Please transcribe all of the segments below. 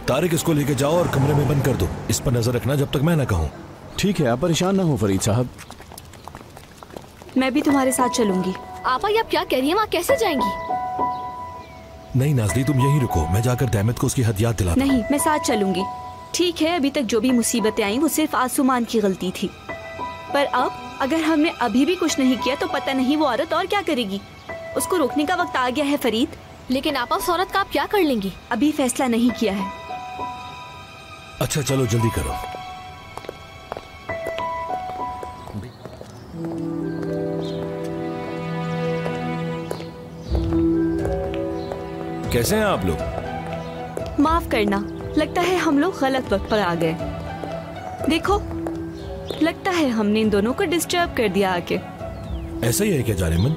तारिक, इसको लेके जाओ और कमरे में बंद कर दो। इस पर नजर रखना जब तक मैं ना कहूँ। ठीक है, आप परेशान ना हो फरीद साहब। मैं भी तुम्हारे साथ चलूंगी। आपा, ये आप क्या कह रही हैं? वहाँ कैसे जाएंगी? नहीं नाज़ली, तुम यहीं रुको, मैं जाकर दहमत को उसकी हद याद दिलाता हूं। नहीं, मैं साथ चलूंगी। ठीक है, अभी तक जो भी मुसीबतें आई वो सिर्फ आसुमान की गलती थी, पर अब अगर हमने अभी भी कुछ नहीं किया तो पता नहीं वो औरत और क्या करेगी। उसको रोकने का वक्त आ गया है फरीद। लेकिन आपा, उस औरत का आप क्या कर लेंगी? अभी फैसला नहीं किया है। अच्छा चलो जल्दी करो। कैसे हैं आप लोग? माफ करना, लगता है हम लोग गलत वक्त पर आ गए। देखो, लगता है हमने इन दोनों को डिस्टर्ब कर दिया आके। ऐसा ही है क्या जानेमन?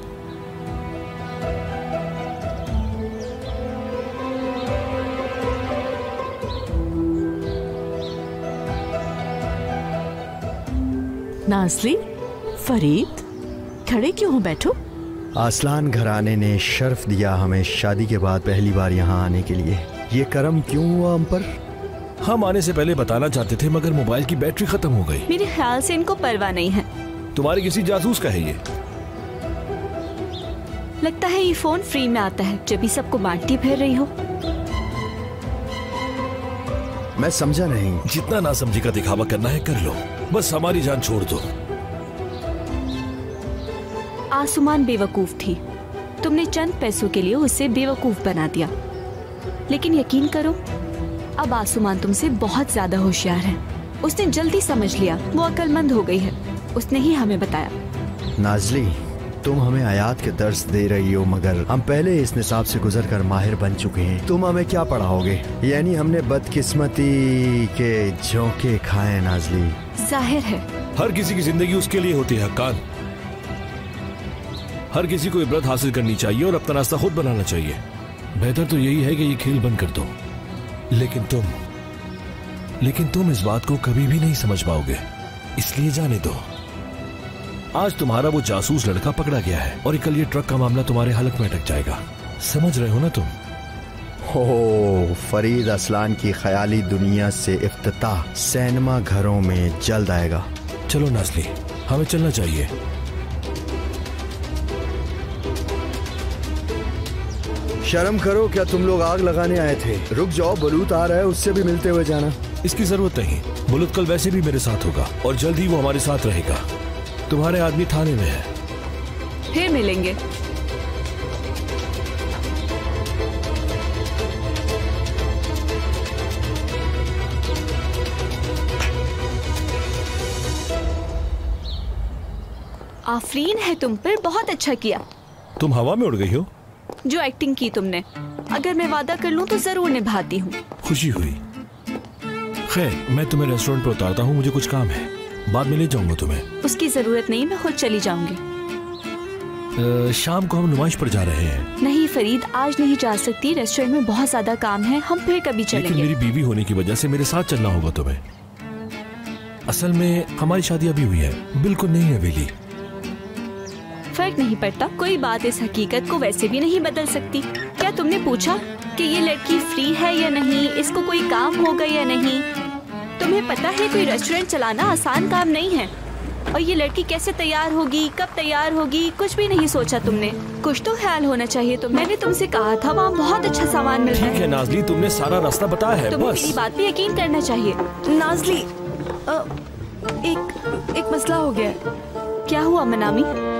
नाज़ली, फरीद, खड़े क्यों हो? बैठो। आसलान घराने ने शर्फ दिया हमें शादी के बाद पहली बार यहाँ आने के लिए। ये करम क्यों हुआ हम पर? हम आने से पहले बताना चाहते थे मगर मोबाइल की बैटरी खत्म हो गई। मेरे ख्याल से इनको परवाह नहीं है। तुम्हारे किसी जासूस का है ये? लगता है ये फोन फ्री में आता है, जब भी सबको बांटती फिर रही हो। मैं समझा नहीं। जितना ना समझी का दिखावा करना है कर लो, बस हमारी जान छोड़ दो। आसुमान बेवकूफ थी, तुमने चंद पैसों के लिए उसे बेवकूफ बना दिया। लेकिन यकीन करो, अब आसुमान तुमसे बहुत ज्यादा होशियार है। उसने जल्दी समझ लिया, वो अक्लमंद हो गई है। उसने ही हमें बताया। नाज़ली, तुम हमें आयात के दर्स दे रही हो मगर हम पहले इस निसाब से गुजर कर माहिर बन चुके हैं। तुम हमें क्या पढ़ाओगे? यानी हमने बदकिस्मती के झोंके खाए। नाज़ली, जाहिर है हर किसी की जिंदगी उसके लिए होती है हक्कान। हर किसी को इबरत हासिल करनी चाहिए और अपना रास्ता खुद बनाना चाहिए। बेहतर तो यही है कि ये खेल बंद कर दो। लेकिन तुम इस बात को कभी भी नहीं समझ पाओगे, इसलिए जाने दो। आज तुम्हारा वो जासूस लड़का पकड़ा गया है और कल ये ट्रक का मामला तुम्हारे हलक में अटक जाएगा। समझ रहे हो ना तुम? हो, फरीद असलान की ख्याली दुनिया से इफ्तिताह सिनेमा घरों में जल्द आएगा। चलो नाज़ली, हमें चलना चाहिए। शर्म करो, क्या तुम लोग आग लगाने आए थे? रुक जाओ, बलूत आ रहा है, उससे भी मिलते हुए जाना। इसकी जरूरत नहीं, बुलुत कल वैसे भी मेरे साथ होगा और जल्द ही वो हमारे साथ रहेगा। तुम्हारे आदमी थाने में है। फिर मिलेंगे। आफरीन है तुम पर, बहुत अच्छा किया। तुम हवा में उड़ गई हो। जो एक्टिंग की तुमने, अगर मैं वादा कर लूं तो जरूर निभाती हूँ। खुशी हुई। खैर, मैं तुम्हें रेस्टोरेंट पर उतारता हूँ, मुझे कुछ काम है, बाद में ले जाऊंगा तुम्हें। उसकी जरूरत नहीं, मैं खुद चली जाऊंगी। शाम को हम नुमाइश पर जा रहे हैं। नहीं फरीद, आज नहीं जा सकती, रेस्टोरेंट में बहुत ज्यादा काम है, हम फिर कभी चलेंगे। लेकिन मेरी बीवी होने की वजह से मेरे साथ चलना होगा तुम्हें। असल में हमारी शादी अभी हुई है, बिल्कुल नहीं है वेली। फर्क नहीं पड़ता, कोई बात इस हकीकत को वैसे भी नहीं बदल सकती। क्या तुमने पूछा कि ये लड़की फ्री है या नहीं, इसको कोई काम होगा या नहीं? तुम्हें पता है कोई रेस्टोरेंट चलाना आसान काम नहीं है, और ये लड़की कैसे तैयार होगी, कब तैयार होगी, कुछ भी नहीं सोचा तुमने। कुछ तो ख्याल होना चाहिए। तो मैंने तुमसे कहा था वहाँ बहुत अच्छा सामान मिल रहा है। ठीक है नाज़ली, तुमने सारा रास्ता बताया है, तुम्हें बस। मेरी बात पे यकीन करना चाहिए। नाज़ली, एक मसला हो गया है। क्या हुआ मनामी?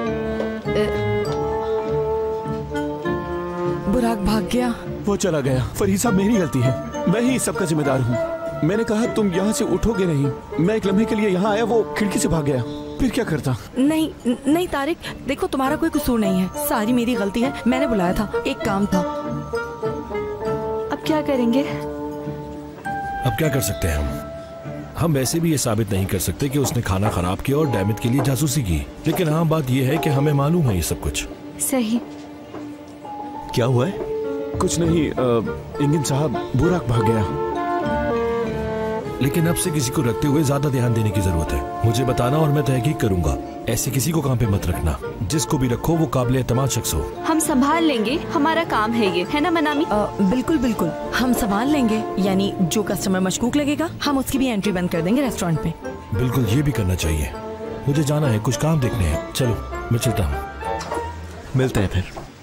बुराक भाग गया। वो चला गया। फरीद साहब, मेरी गलती है, मैं ही सबका जिम्मेदार हूँ। मैंने कहा तुम यहाँ से उठोगे नहीं, मैं एक लम्हे के लिए यहाँ आया, वो खिड़की से भाग गया। फिर क्या करता? नहीं तारिक, देखो तुम्हारा कोई कसूर नहीं है, सारी मेरी गलती है। मैंने बुलाया था, एक काम था। अब क्या करेंगे? अब क्या कर सकते हैं हम वैसे भी ये साबित नहीं कर सकते कि उसने खाना खराब किया और डैमेज के लिए जासूसी की। लेकिन हाँ, बात यह है कि हमें मालूम है ये सब कुछ। सही। क्या हुआ है? कुछ नहीं, इंजन साहब, बुराक भाग गया। लेकिन अब से किसी को रखते हुए ज्यादा ध्यान देने की जरूरत है। मुझे बताना और मैं तहकीक करूंगा। ऐसे किसी को काम पे मत रखना। जिसको भी रखो वो काबिल एतमाद शख्स हो। हम संभाल लेंगे, हमारा काम है ये, है ना मनामी? बिल्कुल बिल्कुल, हम संभाल लेंगे। यानी जो कस्टमर मशकूक लगेगा हम उसकी भी एंट्री बंद कर देंगे रेस्टोरेंट में। बिल्कुल, ये भी करना चाहिए। मुझे जाना है, कुछ काम देखने हैं। चलो मैं चलता हूँ। मिलते हैं फिर।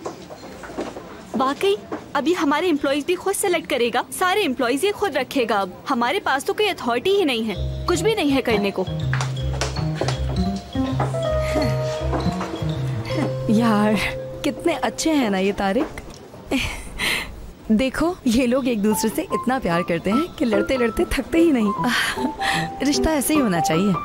वाकई अभी हमारे एम्प्लॉइज भी खुद सेलेक्ट करेगा, सारे एम्प्लॉइज ये खुद रखेगा। अब हमारे पास तो कोई अथॉरिटी ही नहीं है, कुछ भी नहीं है करने को। यार कितने अच्छे हैं ना ये तारिक। देखो ये लोग एक दूसरे से इतना प्यार करते हैं कि लड़ते लड़ते थकते ही नहीं। रिश्ता ऐसे ही होना चाहिए।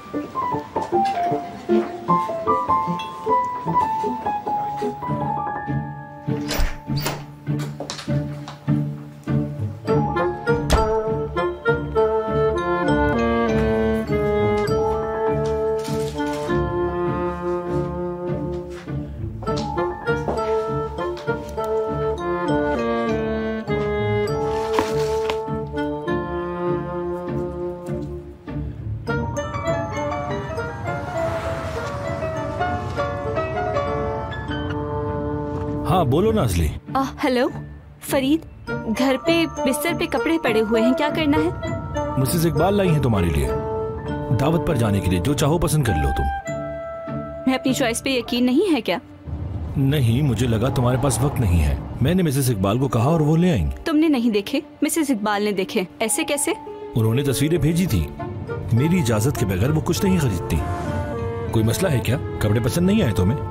हाँ बोलो नाज़ली। हेलो फरीद, घर पे बिस्तर पे कपड़े पड़े हुए हैं, क्या करना है? मिसेस इकबाल लाई हैं तुम्हारे लिए दावत पर जाने के लिए। जो चाहो पसंद कर लो तुम। मैं अपनी चॉइस पे यकीन नहीं है क्या? नहीं, मुझे लगा तुम्हारे पास वक्त नहीं है। मैंने मिसेस इकबाल को कहा और वो ले आएंगी। तुमने नहीं देखे? मिसेस इकबाल ने देखे। ऐसे कैसे? उन्होंने तस्वीरें भेजी थी। मेरी इजाजत के बगैर वो कुछ नहीं खरीदती। कोई मसला है क्या? कपड़े पसंद नहीं आए तुम्हें?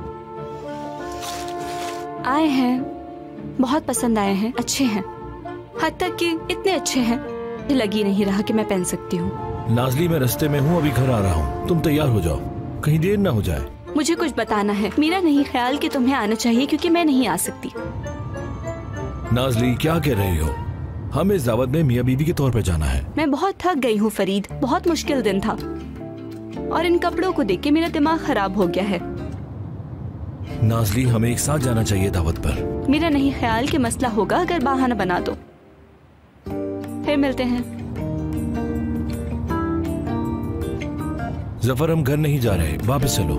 आए हैं, बहुत पसंद आए हैं, अच्छे हैं, हद तक कि इतने अच्छे हैं लग ही नहीं रहा कि मैं पहन सकती हूँ। नाज़ली मैं रास्ते में हूँ, अभी घर आ रहा हूँ। तुम तैयार हो जाओ, कहीं देर ना हो जाए। मुझे कुछ बताना है। मेरा नहीं ख्याल कि तुम्हें आना चाहिए क्योंकि मैं नहीं आ सकती। नाज़ली क्या कह रही हो? हमें इस दावत में मियाँ बीवी के तौर पर जाना है। मैं बहुत थक गई हूँ फरीद, बहुत मुश्किल दिन था और इन कपड़ों को देख के मेरा दिमाग खराब हो गया है। नाज़ली हमें एक साथ जाना चाहिए दावत पर। मेरा नहीं ख्याल कि मसला होगा अगर बहाना बना दो। फिर मिलते हैं। जफर हम घर नहीं जा रहे, वापस चलो।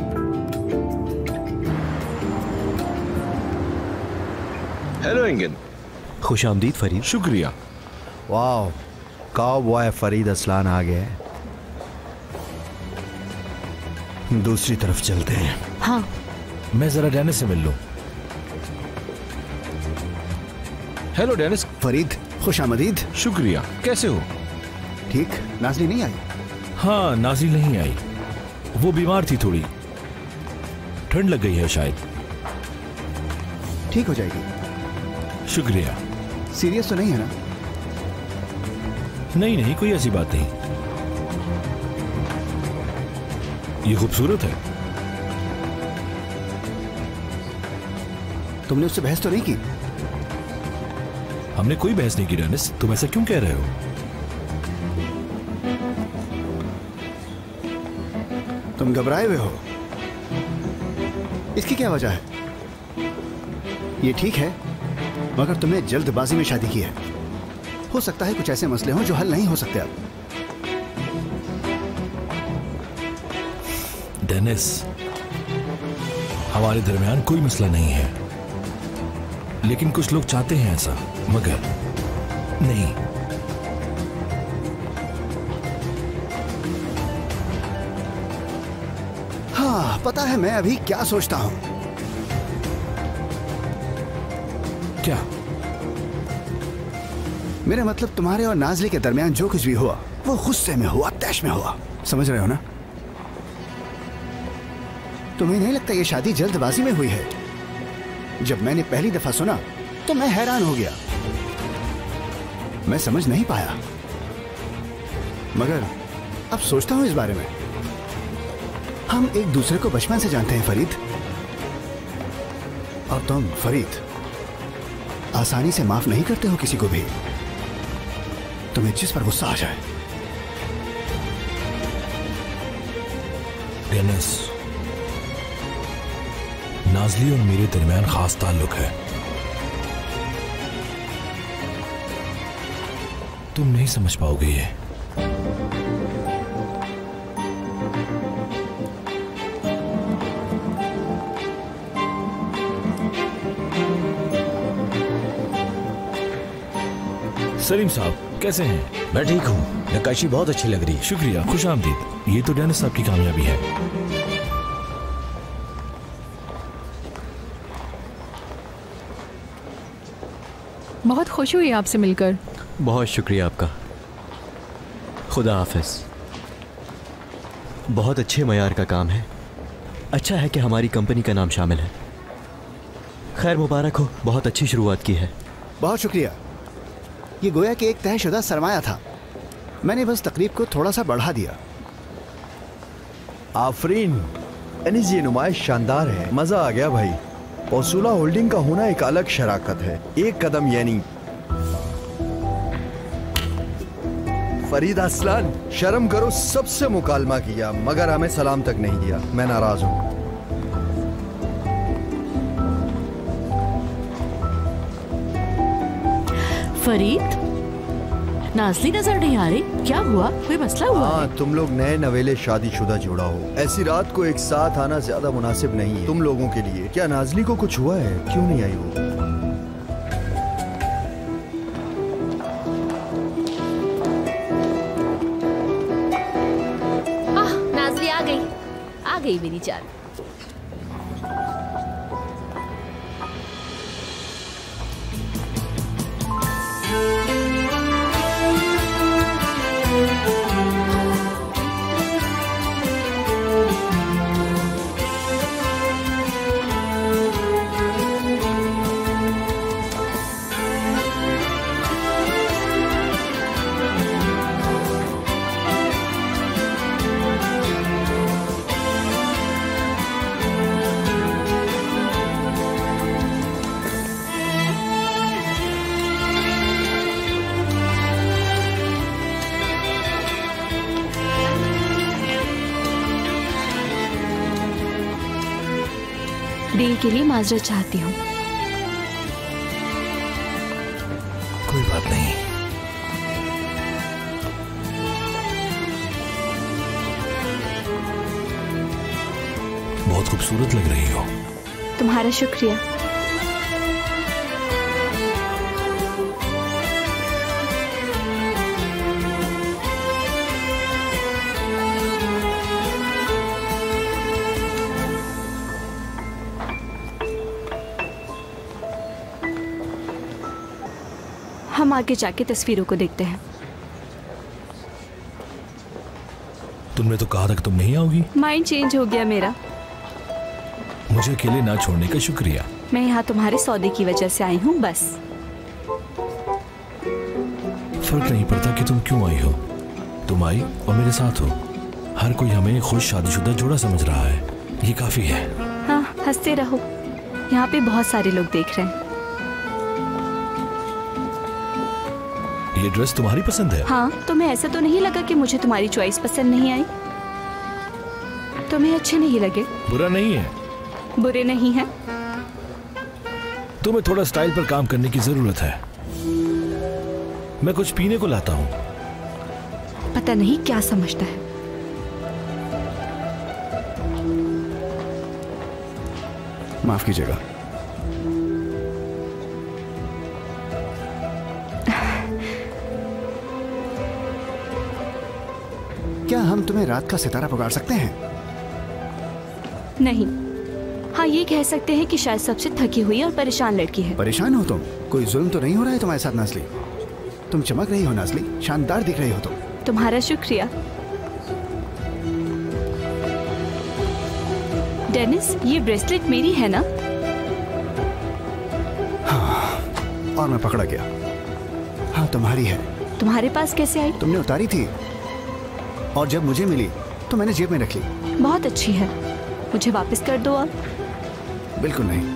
हेलो इंगन। खुश आमदीद फरीद। शुक्रिया। वाह, काउबॉय फरीद असलान आ गए। दूसरी तरफ चलते हैं। हाँ मैं जरा डेनिस से मिल लूं। Hello Dennis. फरीद खुश आमदीद। शुक्रिया। कैसे हो? ठीक। नाज़ली नहीं आई? हाँ, नाज़ली नहीं आई। वो बीमार थी, थोड़ी ठंड लग गई है शायद। ठीक हो जाएगी। शुक्रिया। सीरियस तो नहीं है ना? नहीं नहीं, कोई ऐसी बात नहीं। ये खूबसूरत है। तुमने उससे बहस तो नहीं की? हमने कोई बहस नहीं की डेनिस, तुम ऐसा क्यों कह रहे हो? तुम घबराए हुए हो, इसकी क्या वजह है? ये ठीक है, मगर तुमने जल्दबाजी में शादी की है। हो सकता है कुछ ऐसे मसले हों जो हल नहीं हो सकते अब। डेनिस, हमारे दरमियान कोई मसला नहीं है, लेकिन कुछ लोग चाहते हैं ऐसा, मगर नहीं। हाँ, पता है मैं अभी क्या सोचता हूं। क्या? मेरा मतलब तुम्हारे और नाज़ली के दरमियान जो कुछ भी हुआ वो गुस्से में हुआ, तैश में हुआ। समझ रहे हो ना? तुम्हें नहीं लगता ये शादी जल्दबाजी में हुई है? जब मैंने पहली दफा सुना तो मैं हैरान हो गया। मैं समझ नहीं पाया, मगर अब सोचता हूं इस बारे में। हम एक दूसरे को बचपन से जानते हैं फरीद, और तुम फरीद आसानी से माफ नहीं करते हो किसी को भी, तुम्हें जिस पर गुस्सा आ जाए। डेनिस, नाज़ली और मेरे दरमियान खास ताल्लुक है। तुम नहीं समझ पाओगे ये। सलीम साहब कैसे हैं? मैं ठीक हूँ। नक्काशी बहुत अच्छी लग रही है। शुक्रिया, खुश आमदीद। ये तो डेनिस साहब की कामयाबी है। बहुत खुश हुई आपसे मिलकर। बहुत शुक्रिया आपका। खुदा हाफिज। बहुत अच्छे मयार का काम है। अच्छा है कि हमारी कंपनी का नाम शामिल है। खैर मुबारक हो, बहुत अच्छी शुरुआत की है। बहुत शुक्रिया। ये गोया कि एक तयशुदा सरमाया था, मैंने बस तकरीब को थोड़ा सा बढ़ा दिया। आफरीन, एनिस ये नुमाइश शानदार है, मजा आ गया भाई। औसूला होल्डिंग का होना एक अलग शराकत है। एक कदम यानी फरीद असलान, शर्म करो, सबसे मुकालमा किया मगर हमें सलाम तक नहीं दिया। मैं नाराज हूं। फरीद, नाज़ली नजर नहीं आ रही, क्या हुआ? कोई मसला हुआ? हाँ, तुम लोग नए नवेले शादीशुदा जोड़ा हो, ऐसी रात को एक साथ आना ज्यादा मुनासिब नहीं है तुम लोगों के लिए। क्या नाज़ली को कुछ हुआ है? क्यों नहीं आई वो? नाज़ली आ गई मेरी जान। डील के लिए माजरत चाहती हूँ। कोई बात नहीं। बहुत खूबसूरत लग रही हो। तुम्हारा शुक्रिया। हम आगे जाके तस्वीरों को देखते हैं। तुमने तो कहा था कि तुम नहीं आओगी। माइंड चेंज हो गया मेरा। मुझे अकेले ना छोड़ने का शुक्रिया। मैं यहाँ तुम्हारे सौदे की वजह से आई हूँ बस। फर्क नहीं पड़ता कि तुम क्यों आई हो, तुम आई और मेरे साथ हो। हर कोई हमें खुश शादीशुदा जोड़ा समझ रहा है, ये काफी है। हाँ, हंसते रहो, यहाँ पे बहुत सारे लोग देख रहे हैं। ये ड्रेस तुम्हारी पसंद है? हाँ, तुम्हें ऐसा तो नहीं लगा कि मुझे तुम्हारी चॉइस पसंद नहीं आई? तुम्हें अच्छे नहीं लगे? बुरा नहीं है। बुरे नहीं है। तुम्हें थोड़ा स्टाइल पर काम करने की जरूरत है। मैं कुछ पीने को लाता हूँ। पता नहीं क्या समझता है। माफ कीजिएगा। क्या हम तुम्हें रात का सितारा पुकार सकते हैं? नहीं। हाँ, ये कह सकते हैं कि शायद सबसे थकी हुई और परेशान लड़की है। परेशान हो तुम? कोई जुल्म तो नहीं हो रहा है तुम्हारे साथ नाज़ली? तुम चमक रही हो नाज़ली, शानदार दिख रही हो तुम। तुम्हारा शुक्रिया। डेनिस, ये ब्रेसलेट मेरी है ना? हाँ, और मैं पकड़ा गया। हाँ, तुम्हारी है। तुम्हारे पास कैसे आई? तुमने उतारी थी और जब मुझे मिली तो मैंने जेब में रख ली। बहुत अच्छी है, मुझे वापस कर दो अब। बिल्कुल नहीं,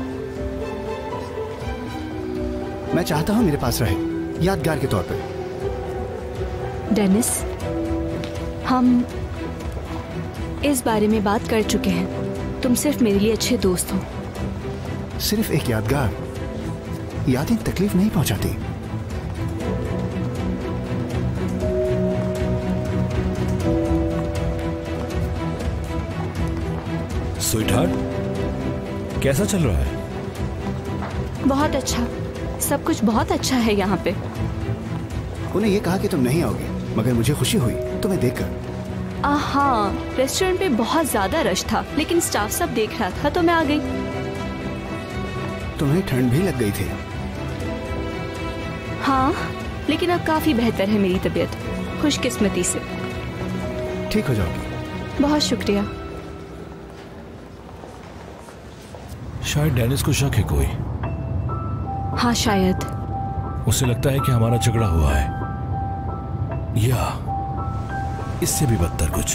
मैं चाहता हूं मेरे पास रहे, यादगार के तौर पे। डेनिस, हम इस बारे में बात कर चुके हैं। तुम सिर्फ मेरे लिए अच्छे दोस्त हो। सिर्फ एक यादगार, यादें तकलीफ नहीं पहुंचाती। स्वीटहार्ट, कैसा चल रहा है? बहुत अच्छा, सब कुछ बहुत अच्छा है यहाँ पे। उन्हें ये कहा कि तुम नहीं आओगे, मगर मुझे खुशी हुई तुम्हें देखकर। हाँ, रेस्टोरेंट पे बहुत ज्यादा रश था, लेकिन स्टाफ सब देख रहा था तो मैं आ गई। तुम्हें ठंड भी लग गई थी। हाँ, लेकिन अब काफी बेहतर है मेरी तबीयत, खुशकिस्मती से। ठीक हो जाओगी। बहुत शुक्रिया। शायद डेनिस को शक है कोई। हाँ शायद। उसे लगता है कि हमारा झगड़ा हुआ है, या इससे भी बदतर कुछ।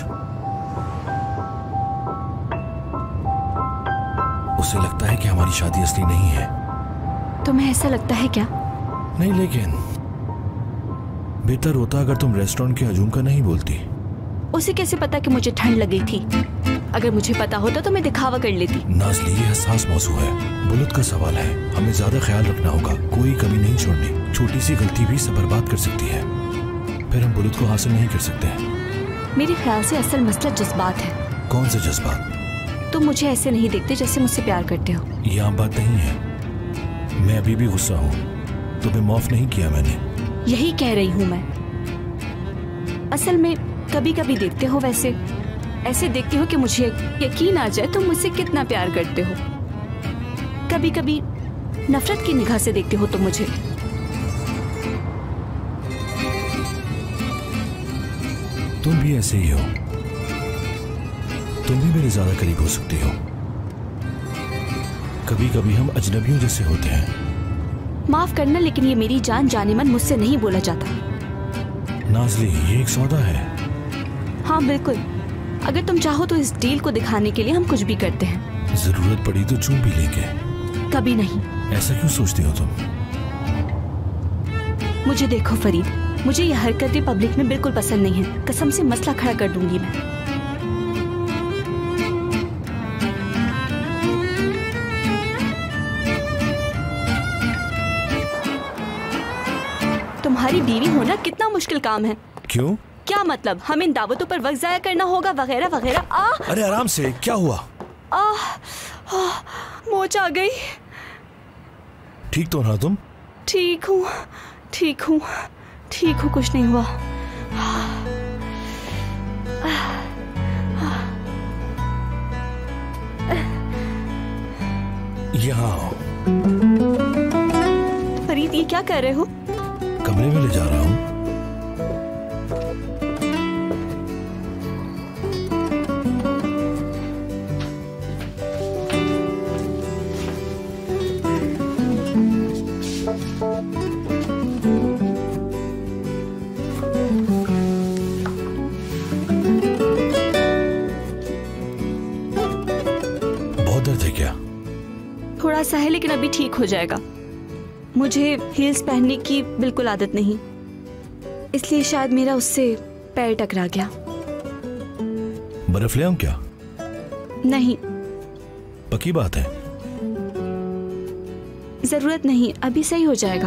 उसे लगता है कि हमारी शादी असली नहीं है। तुम्हें ऐसा लगता है क्या? नहीं, लेकिन बेहतर होता अगर तुम रेस्टोरेंट के हजूम का नहीं बोलती। उसे कैसे पता कि मुझे ठंड लगी थी? अगर मुझे पता होता तो मैं दिखावा कर लेती। नाज़ली, ये हसास मौजू है, बुलेट का सवाल है, हमें ज्यादा ख्याल रखना होगा, कोई कमी नहीं छोड़नी। छोटी सी गलती भी सब बर्बाद कर सकती है, फिर हम बुलेट को हासिल नहीं कर सकते हैं। मेरे ख्याल से असल मसला जज्बात है। कौन से जज्बात? तुम मुझे ऐसे नहीं देखते जैसे मुझसे प्यार करते हो। ये आम बात नहीं है, मैं अभी भी गुस्सा हूँ, तुम्हें माफ नहीं किया मैंने। यही कह रही हूँ मैं। असल में कभी कभी देखते हो वैसे ऐसे देखते हो कि मुझे यकीन आ जाए तुम मुझसे कितना प्यार करते हो। कभी कभी नफरत की निगाह से देखते हो तुम मुझे। तुम भी ऐसे ही हो, तुम भी मेरे ज्यादा करीब हो सकती हो। कभी कभी हम अजनबियों जैसे होते हैं। माफ करना, लेकिन ये मेरी जान जाने मन मुझसे नहीं बोला जाता। नाज़ली, ये एक सौदा है। हाँ बिल्कुल, अगर तुम चाहो तो इस डील को दिखाने के लिए हम कुछ भी करते हैं। जरूरत पड़ी तो चूम भी लेंगे। कभी नहीं। ऐसा क्यों सोचती हो तुम? मुझे देखो फरीद, मुझे यह हरकतें पब्लिक में बिल्कुल पसंद नहीं है। कसम से मसला खड़ा कर दूंगी मैं। तुम्हारी बीवी होना कितना मुश्किल काम है। क्यों? क्या मतलब? हम इन दावतों पर वक्त जाया करना होगा वगैरह वगैरह। अरे आराम से, क्या हुआ? मोच आ गई। ठीक तो ना तुम? ठीक हूँ, ठीक हूँ, ठीक हूँ, कुछ नहीं हुआ। यहाँ आओ। फरीद, ये क्या कर रहे हो? कमरे में ले जा रहा हूँ। बहुत दर्द है क्या? थोड़ा सा है, लेकिन अभी ठीक हो जाएगा। मुझे हील्स पहनने की बिल्कुल आदत नहीं, इसलिए शायद मेरा उससे पैर टकरा गया। बर्फ ले आऊं क्या? नहीं, पक्की बात है। जरूरत नहीं, अभी सही हो जाएगा।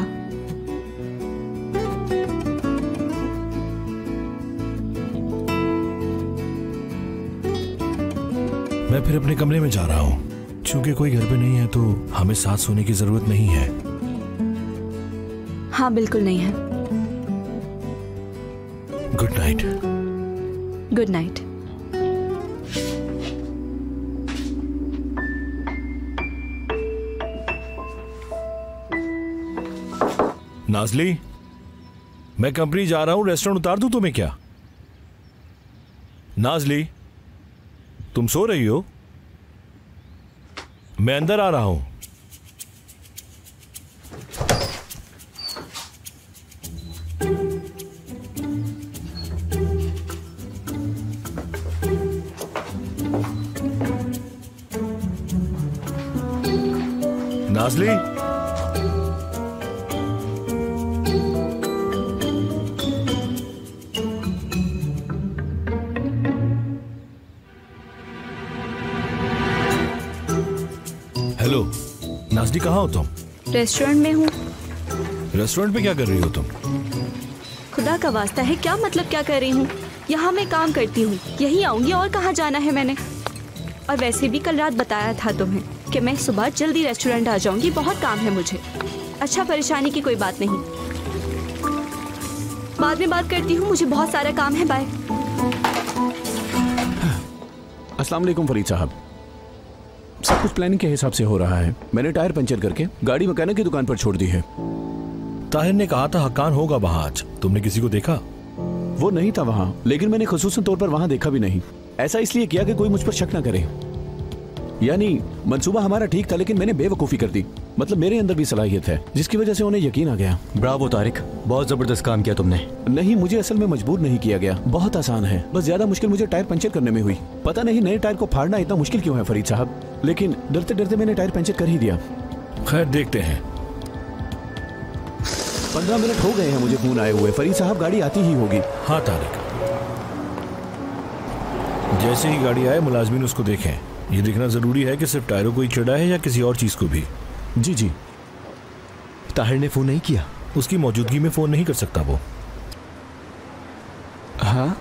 मैं फिर अपने कमरे में जा रहा हूँ। चूंकि कोई घर पे नहीं है तो हमें साथ सोने की जरूरत नहीं है। हाँ बिल्कुल नहीं है। Good night. Good night. Nazli, मैं कंपनी जा रहा हूं, रेस्टोरेंट उतार दूं तुम्हें क्या? नाज़ली, तुम सो रही हो? मैं अंदर आ रहा हूं। नाज़ली, हेलो नाज़ली, कहाँ हो तुम? रेस्टोरेंट में हूँ। रेस्टोरेंट पे क्या कर रही हो तुम? खुदा का वास्ता है, क्या मतलब क्या कर रही हूँ? यहाँ मैं काम करती हूँ, यहीं आऊंगी, और कहाँ जाना है मैंने? और वैसे भी कल रात बताया था तुम्हें कि मैं सुबह जल्दी रेस्टोरेंट आ जाऊंगी, बहुत काम है मुझे। अच्छा, परेशानी की कोई बात नहीं, बाद में बात करती हूँ, मुझे बहुत सारा काम है। बाय। अस्सलाम वालेकुम फरीद साहब। सब कुछ प्लानिंग के हिसाब से हो रहा है। मैंने टायर पंचर करके गाड़ी मैकेनिक की दुकान पर छोड़ दी है। ताहिर ने कहा था हक्कान होगा वहाँ आज, तुमने किसी को देखा? वो नहीं था वहाँ, लेकिन मैंने खुसूसन तौर पर वहाँ देखा भी नहीं। ऐसा इसलिए किया कि कोई मुझ पर शक न करे। यानी मंसूबा हमारा ठीक था, लेकिन मैंने बेवकूफ़ी कर दी। मतलब मेरे अंदर भी सलाहियत है जिसकी वजह से उन्हें यकीन आ गया। ब्रावो तारिक, बहुत जबरदस्त काम किया तुमने। नहीं, मुझे असल में मजबूर नहीं किया गया, बहुत आसान है। बस ज्यादा मुश्किल मुझे टायर पंचर करने में हुई। पता नहीं नए टायर को फाड़ना इतना मुश्किल क्यों है फरीद साहब, लेकिन डरते डरते मैंने टायर पंचर कर ही दिया। खैर देखते हैं। 15 मिनट हो गए हैं मुझे फोन आए हुए। फरीद साहब गाड़ी आती ही होगी। हाँ तारिक, जैसे ही गाड़ी आए मुलाजमीन उसको देखें। ये देखना जरूरी है कि सिर्फ टायरों को ही चिढ़ा है या किसी और चीज को भी। जी जी। ताहिर ने फोन नहीं किया? उसकी मौजूदगी में फोन नहीं कर सकता वो। हाँ,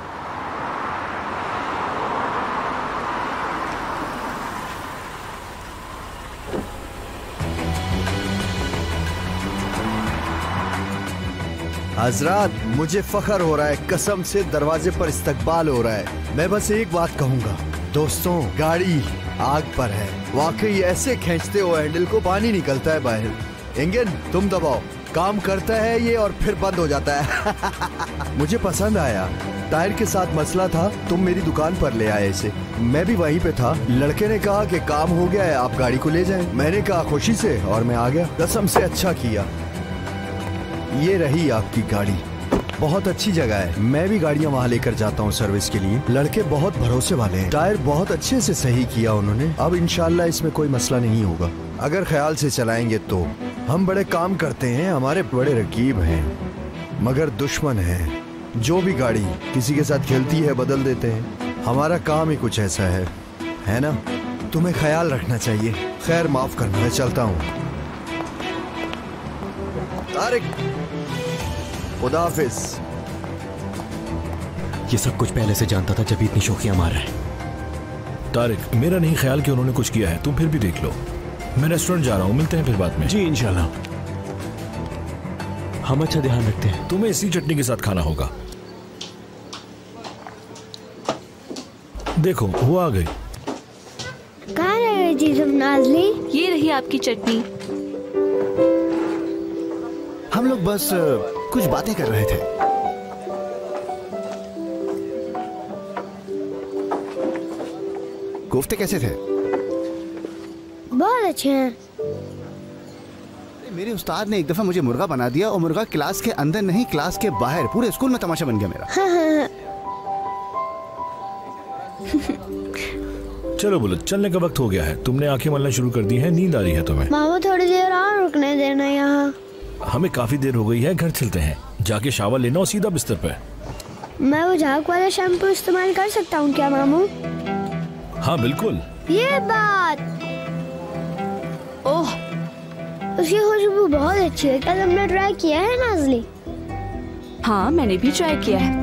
हजरात, मुझे फख्र हो रहा है, कसम से दरवाजे पर इस्तकबाल हो रहा है। मैं बस एक बात कहूंगा दोस्तों, गाड़ी आग पर है। वाकई ऐसे खींचते हो हैंडल को पानी निकलता है बाहर। इंजन तुम दबाओ, काम करता है ये और फिर बंद हो जाता है। मुझे पसंद आया। टायर के साथ मसला था, तुम मेरी दुकान पर ले आए इसे। मैं भी वहीं पे था। लड़के ने कहा कि काम हो गया है, आप गाड़ी को ले जाएं। मैंने कहा खुशी से, और मैं आ गया। कसम से अच्छा किया। ये रही आपकी गाड़ी, बहुत अच्छी जगह है। मैं भी गाड़ियाँ वहाँ लेकर जाता हूँ सर्विस के लिए। लड़के बहुत भरोसे वाले हैं। टायर बहुत अच्छे से सही किया उन्होंने। अब इंशाल्लाह इसमें कोई मसला नहीं होगा। अगर ख्याल से चलाएंगे तो। हम बड़े काम करते हैं, हमारे बड़े रकीब हैं, मगर दुश्मन हैं। जो भी गाड़ी किसी के साथ खेलती है बदल देते हैं। हमारा काम ही कुछ ऐसा है ना? तुम्हें ख्याल रखना चाहिए। खैर माफ करना, मैं चलता हूँ। तारिक, खुदा हाफिज। ये सब कुछ पहले से जानता था जब इतनी शोखियां मार रहा है। तारिक, मेरा नहीं ख्याल कि उन्होंने कुछ किया है, तुम फिर भी देख लो। मैं रेस्टोरेंट जा रहा हूँ, मिलते हैं फिर बाद में। जी इंशाल्लाह। हम अच्छा ध्यान रखते हैं। तुम्हें इसी चटनी के साथ खाना होगा। देखो वो आ गई। कहाँ रह गई थी तुम नाज़ली? ये रही आपकी चटनी। हम लोग बस कुछ बातें कर रहे थे। कोफ्ते कैसे थे? बहुत अच्छे हैं। मेरे उस्ताद ने एक दफा मुझे मुर्गा बना दिया, और मुर्गा क्लास के अंदर नहीं, क्लास के बाहर पूरे स्कूल में तमाशा बन गया मेरा। हाँ। चलो बुलत, चलने का वक्त हो गया है। तुमने आंखें मलना शुरू कर दी हैं, नींद आ रही है तुम्हें। मामा थोड़ी देर और रुकने देना यहाँ। हमें काफी देर हो गई है, घर चलते हैं। जाके शावर लेना और सीधा बिस्तर पे। मैं वो झाग वाला शैम्पू इस्तेमाल कर सकता हूँ क्या मामू? हाँ बिल्कुल। ये बात। ओह, उसकी खुशबू बहुत अच्छी है। क्या तुमने ट्राई किया है नाज़ली? हाँ मैंने भी ट्राई किया है।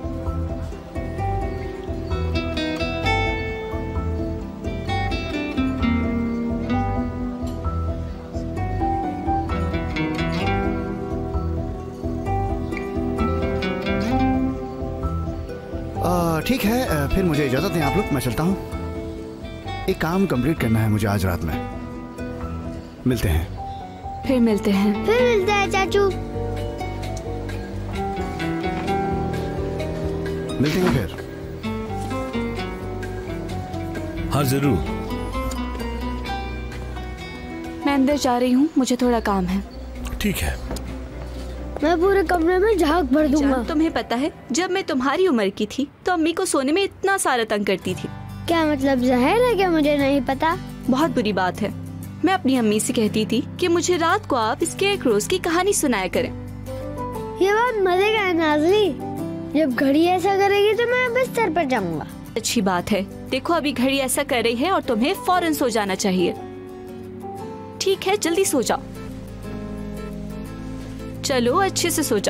ठीक है, फिर मुझे इजाजत दें आप लोग, मैं चलता हूँ। एक काम कंप्लीट करना है मुझे आज रात में। मिलते हैं। फिर मिलते हैं। फिर मिलते हैं चाचू। मिलते हैं फिर। हाँ जरूर। मैं अंदर जा रही हूँ, मुझे थोड़ा काम है। ठीक है। मैं पूरे कमरे में झाग भर दूंगा। तुम्हें पता है, जब मैं तुम्हारी उम्र की थी तो अम्मी को सोने में इतना सारा तंग करती थी। क्या मतलब जहर है क्या? मुझे नहीं पता। बहुत बुरी बात है। मैं अपनी अम्मी से कहती थी कि मुझे रात को आप स्केरक्रोज़ की कहानी सुनाया करें। ये बात मजे का है नाज़ली। जब घड़ी ऐसा करेगी तो मैं बिस्तर पर जाऊंगा। अच्छी बात है। देखो अभी घड़ी ऐसा कर रही है और तुम्हें फौरन सो जाना चाहिए। ठीक है, जल्दी सो जाओ। चलो अच्छे से सो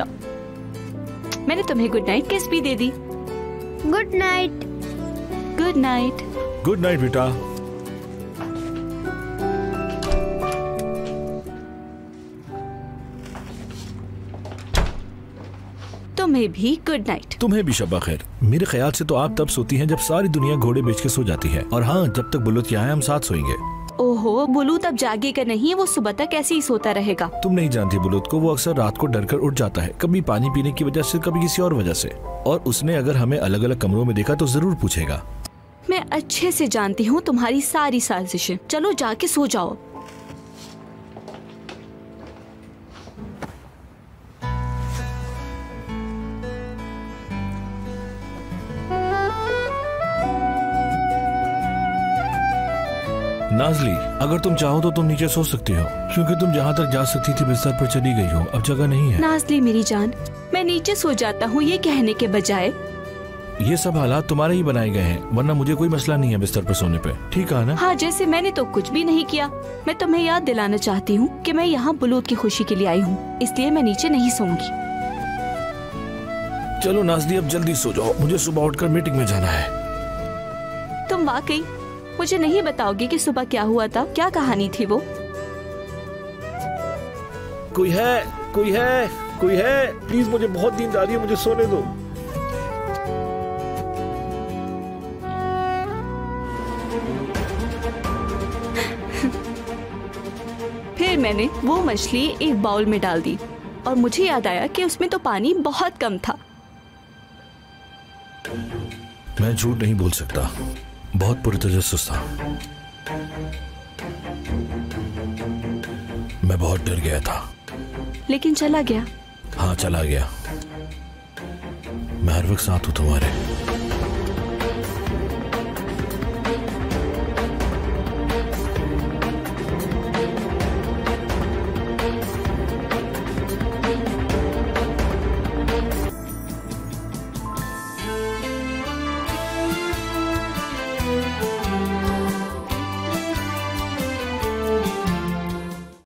जाओ। मैंने तुम्हें गुड नाइट किस भी दे दी। Good night. Good night. Good night बेटा। तुम्हें भी गुड नाइट। तुम्हें भी शब्बा खैर। मेरे ख्याल से तो आप तब सोती हैं जब सारी दुनिया घोड़े बेच के सो जाती है। और हाँ, जब तक बुलुत यहाँ है हम साथ सोएंगे। ओहो, बुलूत अब जागेगा नहीं, वो सुबह तक ऐसे ही सोता रहेगा। तुम नहीं जानती बुलुत को, वो अक्सर रात को डर कर उठ जाता है, कभी पानी पीने की वजह से, कभी किसी और वजह से। और उसने अगर हमें अलग अलग कमरों में देखा तो जरूर पूछेगा। मैं अच्छे से जानती हूँ तुम्हारी सारी साजिशें। चलो जाके सो जाओ। नाज़ली, अगर तुम चाहो तो तुम नीचे सो सकती हो, क्योंकि तुम जहाँ तक जा सकती थी बिस्तर पर चली गई हो, अब जगह नहीं है। नाज़ली मेरी जान, मैं नीचे सो जाता हूँ ये कहने के बजाय। ये सब हालात तुम्हारे ही बनाए गए हैं, वरना मुझे कोई मसला नहीं है बिस्तर पर सोने पे, ठीक है ना? हाँ, जैसे मैंने तो कुछ भी नहीं किया। मैं तुम्हें याद दिलाना चाहती हूँ कि मैं यहाँ बुलूत की खुशी के लिए आई हूँ, इसलिए मैं नीचे नहीं सोऊंगी। चलो नाज़ली, अब जल्दी सो जाओ, मुझे सुबह उठकर मीटिंग में जाना है। तुम वाकई मुझे नहीं बताओगे कि सुबह क्या हुआ था? क्या कहानी थी वो? कोई है, कोई है, कोई है? प्लीज, मुझे बहुत नींद आ रही है, मुझे सोने दो। फिर मैंने वो मछली एक बाउल में डाल दी और मुझे याद आया कि उसमें तो पानी बहुत कम था। मैं झूठ नहीं बोल सकता, बहुत पुरतजस्सुस था। मैं बहुत डर गया था। लेकिन चला गया। हाँ, चला गया। मैं हर वक्त साथ हूँ तुम्हारे।